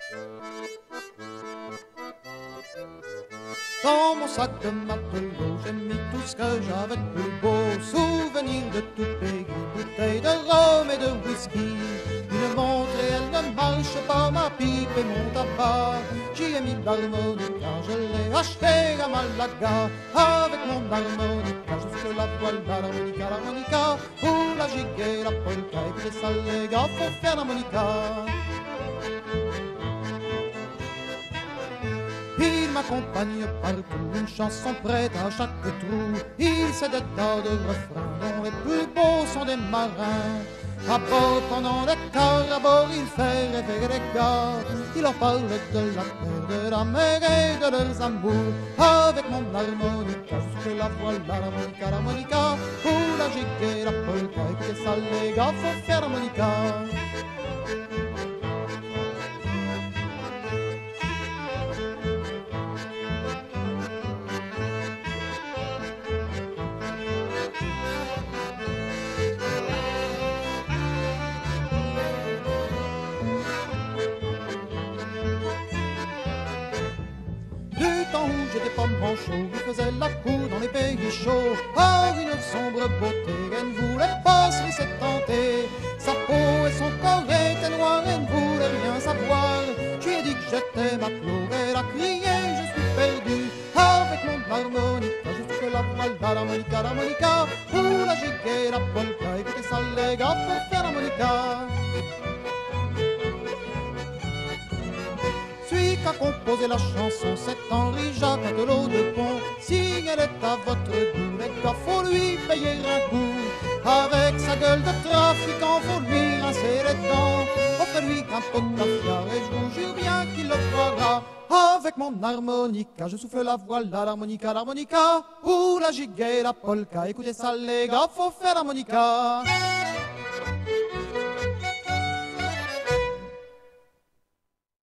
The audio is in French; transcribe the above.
Dans mon sac de matelot, j'ai mis tout ce que j'avais de plus beau. Souvenirs de tout pays, bouteilles de rhum et de whisky. Une montre et elle ne marche pas, ma pipe et mon tabac. J'y ai mis l'harmonica, je l'ai acheté à Malaga. Avec mon harmonica, jusque la voilà l'harmonica, l'harmonica. Pour la gigue et la polka, écoutez ça les gars, faut faire l'harmonica. Il m'accompagne partout, une chanson prête à chaque trou. Il sait des tas de refrains dont les plus beaux sont des marins. À bord pendant les quarts, à bord il fait rêver les gars. Il leur parle de la terre, de la mer et de leurs amours. Avec mon harmonica, jusque la voilà l'harmonica, l'harmonica. Pour la gigue et la polka, écoutez ça les gars, faut faire l'harmonica. J'étais pas manchot, il faisait la cour dans les pays chauds. Or une sombre beauté, elle ne voulait pas se laisser tenter. Sa peau et son corps étaient noirs, elle ne voulait rien savoir. Je lui ai dit que j'étais matelot, elle a crié, je suis perdu. Avec mon harmonica, jusque la voilà l'harmonica, l'harmonica. Pour la gigue et la polka, écoutez ça les gars, faut faire l'harmonica. Celui qui a composé la chanson, c'est Henri-Jacques Matelot de Pont. Si elle est à votre goût, les gars, faut lui payer un coup. Avec sa gueule de trafiquant, faut lui rincer les dents. Offrez-lui un pot de caviar et je vous jure bien qu'il le fera. Avec mon harmonica, je souffle la voilà l'harmonica, l'harmonica. Pour la gigue et la polka, écoutez ça les gars, faut faire l'harmonica.